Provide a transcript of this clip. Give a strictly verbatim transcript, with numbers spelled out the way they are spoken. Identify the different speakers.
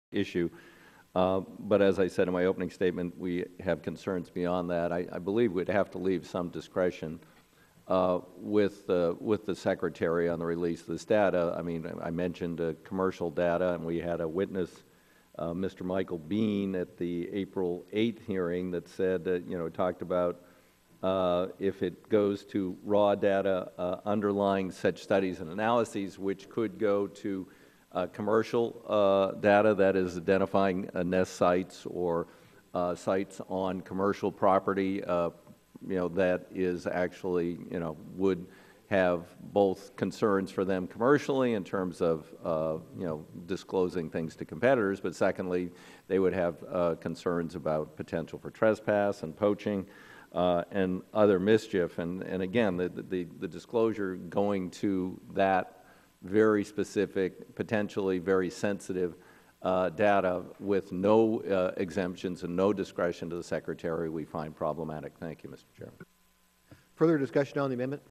Speaker 1: issue. Uh, but as I said in my opening statement, we have concerns beyond that. I, I believe we'd have to leave some discretion uh, with, uh, with the Secretary on the release of this data. I mean, I mentioned uh, commercial data, and we had a witness, uh, Mister Michael Bean, at the April eighth hearing that said that, you know, talked about uh, if it goes to raw data uh, underlying such studies and analyses, which could go to Uh, commercial uh, data, that is identifying uh, nest sites or uh, sites on commercial property, uh, you know, that is actually, you know, would have both concerns for them commercially in terms of, uh, you know, disclosing things to competitors, but secondly, they would have uh, concerns about potential for trespass and poaching uh, and other mischief. And, and again, the, the, the disclosure going to that very specific, potentially very sensitive uh, data with no uh, exemptions and no discretion to the Secretary, we find problematic. Thank you, Mister Chairman.
Speaker 2: Further discussion on the amendment?